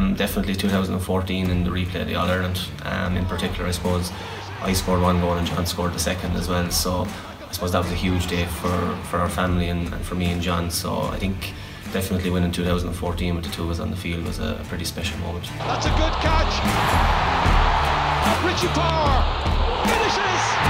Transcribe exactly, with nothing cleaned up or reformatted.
Um, definitely two thousand fourteen in the replay of the All-Ireland. Um, in particular, I suppose, I scored one goal and John scored the second as well. So I suppose that was a huge day for, for our family and, and for me and John. So I think definitely winning two thousand fourteen with the two of us on the field was a, a pretty special moment. That's a good catch. Richie Power finishes.